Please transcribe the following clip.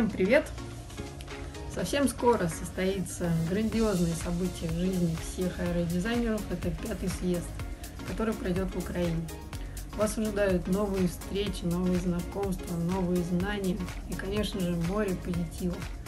Всем привет! Совсем скоро состоится грандиозное событие в жизни всех аэродизайнеров. Это 5-й съезд, который пройдет в Украине. Вас ожидают новые встречи, новые знакомства, новые знания и, конечно же, море позитива.